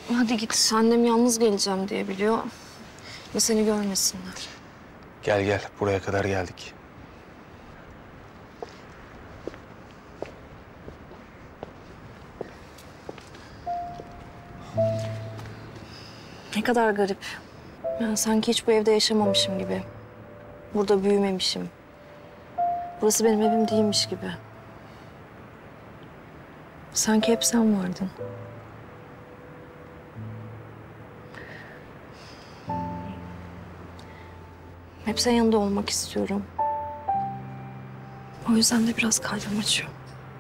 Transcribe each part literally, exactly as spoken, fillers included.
Hadi git. Annem yalnız geleceğim diye biliyor. Ve seni görmesinler. Gel gel. Buraya kadar geldik. Ne kadar garip. Yani sanki hiç bu evde yaşamamışım gibi. Burada büyümemişim. Burası benim evim değilmiş gibi. Sanki hep sen vardın. Hep senin yanında olmak istiyorum. O yüzden de biraz kalbim açıyor.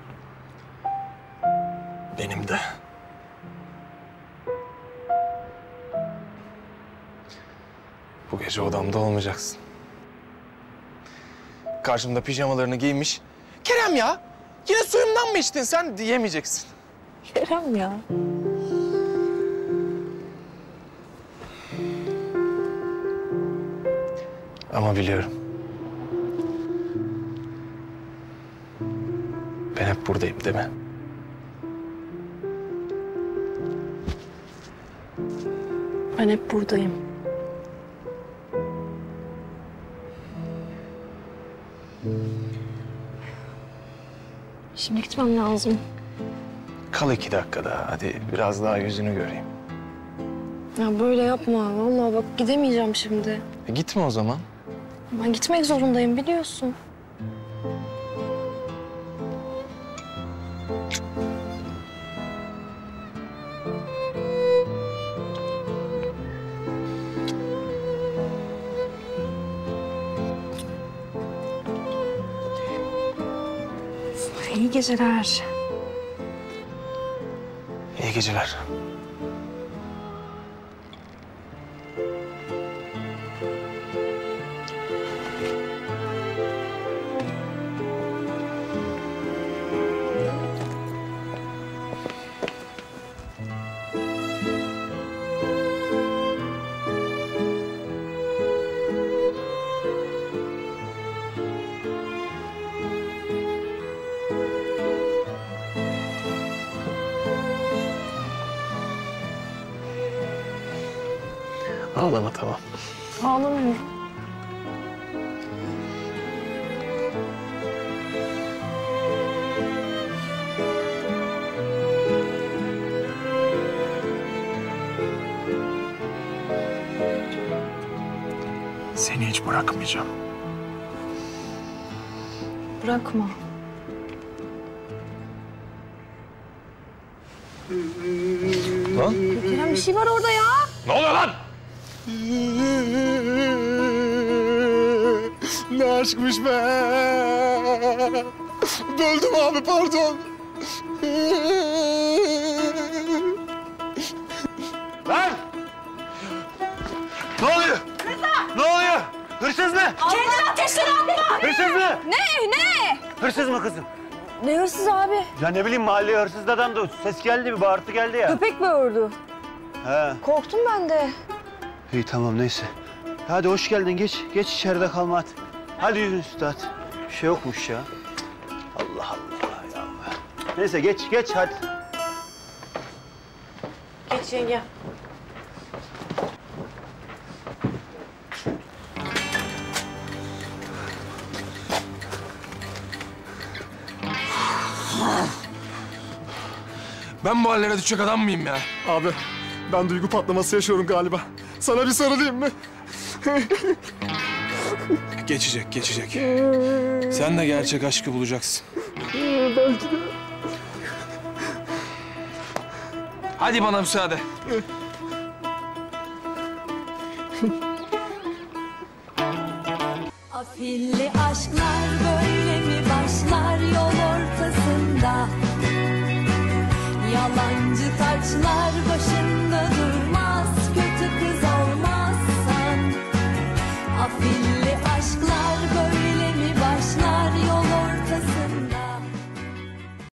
Benim de. Bu gece odamda olmayacaksın. Karşımda pijamalarını giymiş. Kerem ya, yine suyumdan mı içtin sen diyemeyeceksin. Kerem ya. Ama biliyorum. Ben hep buradayım değil mi? Ben hep buradayım. Şimdi gitmem lazım. Kal iki dakika daha. Hadi biraz daha yüzünü göreyim. Ya böyle yapma. Vallahi bak gidemeyeceğim şimdi. E gitme o zaman. Ben gitmek zorundayım biliyorsun. İyi geceler. İyi geceler. Ağlama tamam. Ağlamıyorum. Seni hiç bırakmayacağım. Bırakma. Lan? Kerem bir şey var orada ya. Ne oluyor lan? Ne aşkmış be! Böldüm abi, pardon. Lan! Ne oluyor? Rıza! Ne oluyor? Hırsız mı? Kendini ateşten atma. Hırsız mı? Ne? Ne? Hırsız mı kızım? Ne hırsız abi? Ya ne bileyim mahalleye hırsız adam da ses geldi, bir bağırtı geldi ya. Köpek böğürdü. He. Korktum ben de. İyi tamam neyse. Hadi hoş geldin, geç. Geç içeride kalma hadi. Hadi yürü üstad. Bir şey yokmuş ya. Allah Allah ya. Neyse geç geç hadi. Geç yenge. Ben bu hallere düşecek adam mıyım ya? Abi, ben duygu patlaması yaşıyorum galiba. Sana bir sarılayım mı? Geçecek, geçecek. Sen de gerçek aşkı bulacaksın. Belki de. Hadi bana müsaade. Afilli aşklar böyle mi başlar yol ortasında? Yalancı taçlar başında durmaz.